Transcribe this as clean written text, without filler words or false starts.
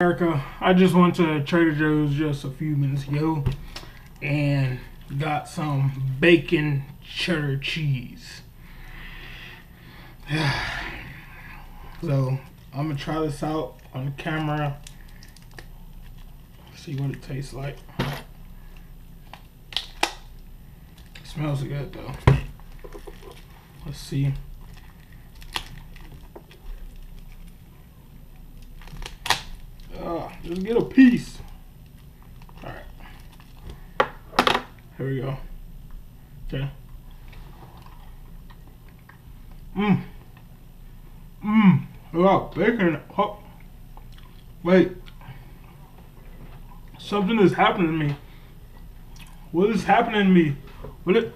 America, I just went to Trader Joe's just a few minutes ago and got some bacon cheddar cheese. So I'm gonna try this out on the camera, see what it tastes like. It smells good though. Let's see. Just get a piece. Alright. Here we go. Okay. I got bacon. Oh. Wait. Something is happening to me. What is happening to me? What it?